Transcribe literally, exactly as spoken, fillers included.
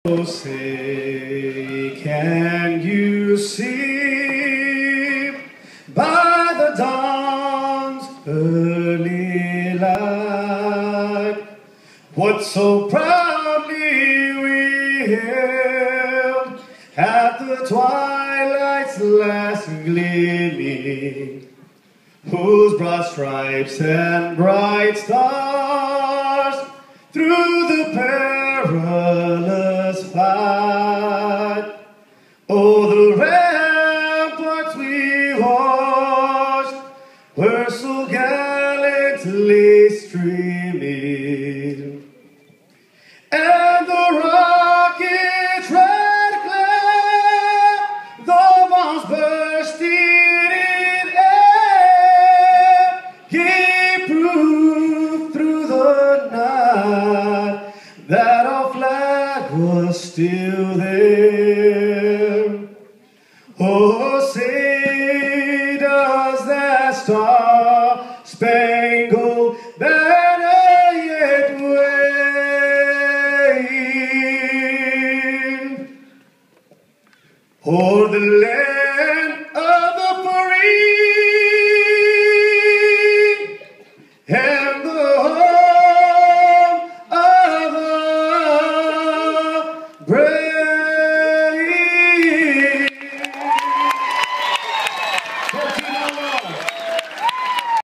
Oh, say, can you see by the dawn's early light what so proudly we hailed at the twilight's last gleaming, whose broad stripes and bright stars through the perilous fight, oh, the ramparts we watched were so gallantly streaming, and the rocket's red glare, the bombs bursting in air, gave proof through the night that our flag was still there. Oh, say, does that star-spangled banner yet wave o'er the land of the free?